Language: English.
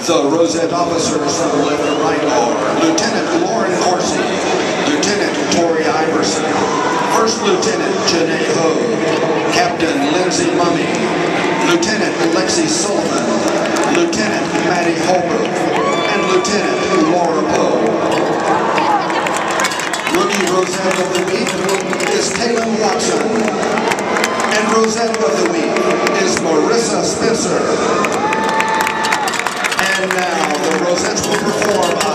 The Rosette officers from left to right are Lieutenant Lauren Horsey, Lieutenant Tori Iverson, First Lieutenant Janae Ho, Captain Lindsay Mummy, Lieutenant Lexi Sullivan, Lieutenant Maddie Holbrook, and Lieutenant Laura Poe. Rookie Rosette of the Week is Taylor Watson, and Rosette of the Week is Marissa Spencer. And now the Rosettes will perform